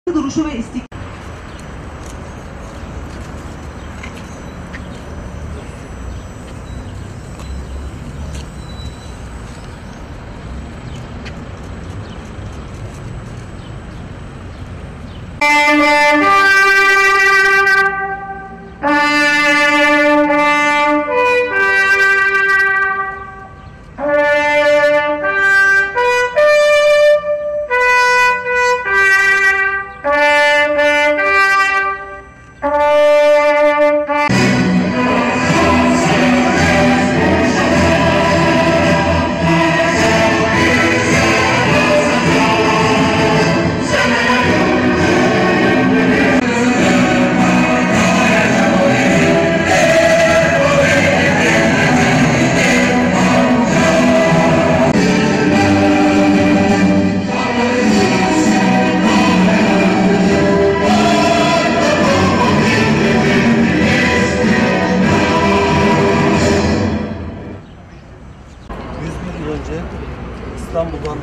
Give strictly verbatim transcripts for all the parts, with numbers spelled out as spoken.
duruşu ve istiklal. Önce İstanbul'dan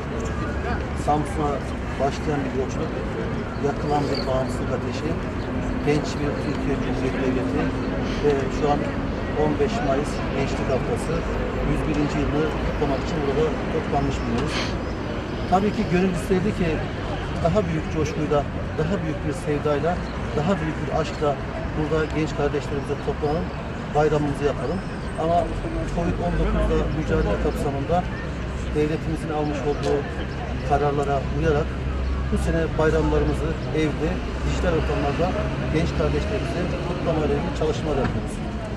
Samsun'a başlayan bir yolculuk, yakılan bir bağımsızlık ateşi, genç bir Türkiye Cumhuriyeti Devleti ve şu an on beş Mayıs Gençlik Haftası yüz birinci yılını kutlamak için burada toplanmış bulunuyoruz. Tabii ki gönül isterdi ki daha büyük coşkuyla, daha büyük bir sevdayla, daha büyük bir aşkla burada genç kardeşlerimize toplanalım, bayramımızı yapalım. Ama Covid on dokuz'la mücadele kapsamında devletimizin almış olduğu kararlara uyarak bu sene bayramlarımızı evde, dijital ortamlarda genç kardeşlerimizle kutlamayla ilgili çalışmalar yapıyoruz.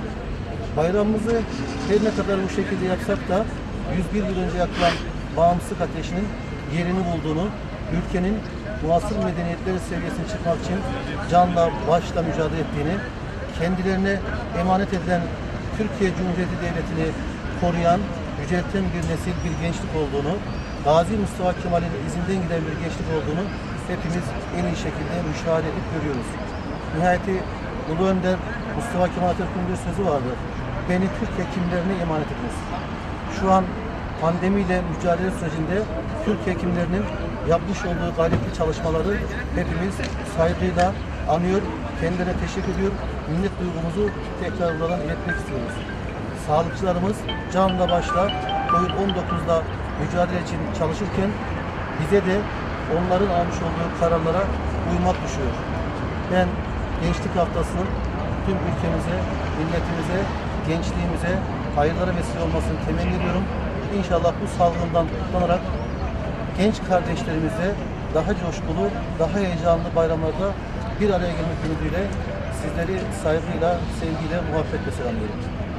Bayramımızı her ne kadar bu şekilde yapsak da yüz bir yıl önce yakılan bağımsızlık ateşinin yerini bulduğunu, ülkenin muasır medeniyetleri seviyesine çıkmak için canla başla mücadele ettiğini, kendilerine emanet edilen Türkiye Cumhuriyeti Devleti'ni koruyan, yücelten bir nesil, bir gençlik olduğunu, Gazi Mustafa Kemal'in izinden giden bir gençlik olduğunu hepimiz en iyi şekilde müşahede edip görüyoruz. Nihayeti Ulu Önder Mustafa Kemal Atatürk'ün bir sözü vardı. Beni Türk hekimlerine emanet ediniz. Şu an pandemiyle mücadele sürecinde Türk hekimlerinin yapmış olduğu gayretli çalışmaları hepimiz saygıyla anıyor, kendilerine teşekkür ediyor, minnet duygumuzu tekrar buradan iletmek istiyoruz. Sağlıkçılarımız canla başla Covid on dokuz'la mücadele için çalışırken bize de onların almış olduğu kararlara uymak düşüyor. Ben Gençlik Haftası'nın tüm ülkemize, milletimize, gençliğimize hayırlara vesile olmasını temenni ediyorum. İnşallah bu salgından kutlanarak genç kardeşlerimizle daha coşkulu, daha heyecanlı bayramlarda bir araya gelmek ümidiyle sizleri saygıyla, sevgiyle, muhabbetle selamlıyorum.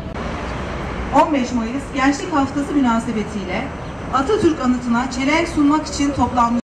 on beş Mayıs Gençlik Haftası münasebetiyle Atatürk anıtına çelenk sunmak için toplanmış.